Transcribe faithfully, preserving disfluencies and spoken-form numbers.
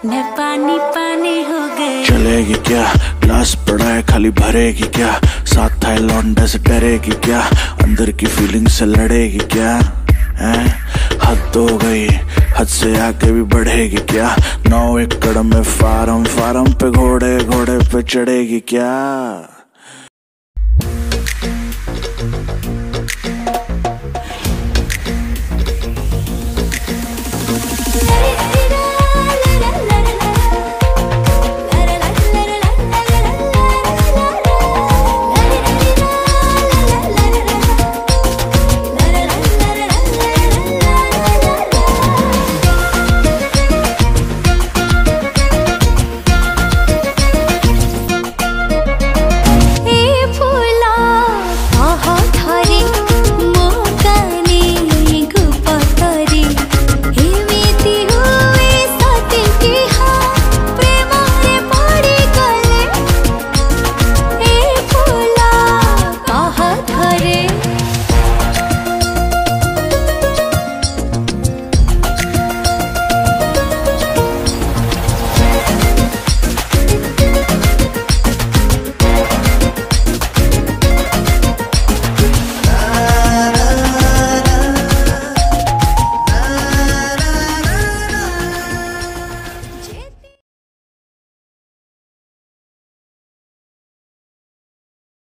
मैं पानी पानी हो गई। चलेगी क्या, ग्लास पड़ा है खाली भरेगी क्या, साथ था लौंडा से डरेगी क्या, अंदर की फीलिंग से लड़ेगी क्या, हैं हद हो गई, हद से आगे भी बढ़ेगी क्या, नौ एकड़ में फार्म फार्म पे घोड़े घोड़े पे चढ़ेगी क्या।